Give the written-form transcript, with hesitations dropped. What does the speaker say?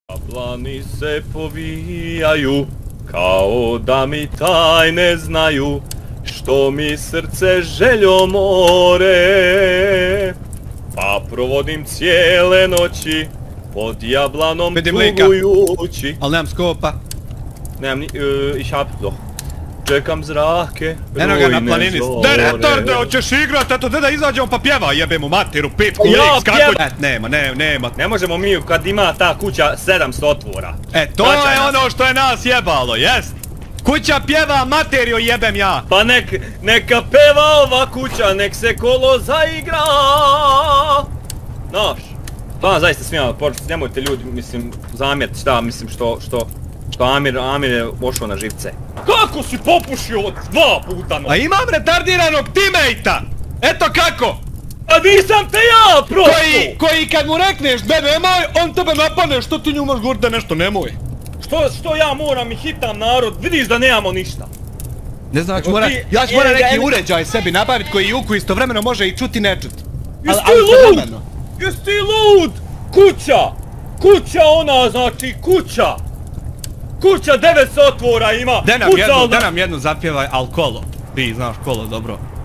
Jablani se povijaju, kao da mi tajne znaju, što mi srce željo more. Pa provodim cijele noći, pod jablanom tugujući. Ali nemam skopa. Nemam ni, i šapito. Čekam zrake, eno ga na planini. zore. Retarde, hoćeš igrat, eto da izađemo pa pjeva, jebem u materu, pitku, Ja lik, pjevam. skako. Nema. Ne možemo mi kad ima ta kuća 700 otvora. To je ono što je nas jebalo, jest? Kuća pjeva, materio jebem ja. Pa neka peva ova kuća, nek se kolo zaigra. Znaš, to zaista smijamo, nemojte ljudi, mislim, zamjeriti šta, mislim, što Amir je ošao na živce. Kako si popušio 2 puta no? A imam retardiranog teammate-a! Eto kako! A nisam te ja, prosto! Koji kad mu rekneš da nemoj, on tebe napane, što ti nju možeš govorit da nešto nemoj? Što ja moram i hitam narod, vidiš da nemamo ništa. Ne znam, ja ću moram neki uređaj sebi nabavit koji Juku istovremeno može i čuti i ne čut. Jesi ti lud? Jesi ti lud? Kuća ona, znači kuća. Kuća 900 otvora ima. Da nam jednu zapjevaj, al kolo. Ti znaš kolo dobro.